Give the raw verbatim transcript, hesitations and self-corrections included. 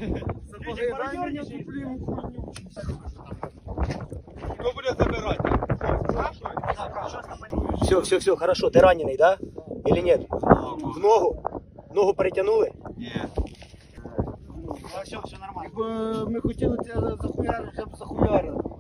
Сапоги ранення куплю хуйню. Хто буде забирати? Все, все, все, хорошо. Ты раненый, да? Или нет? В ногу? Ногу перетянули? Ні. Все, все нормально. Ми хотіли тебе захуярити, вже б захуярили.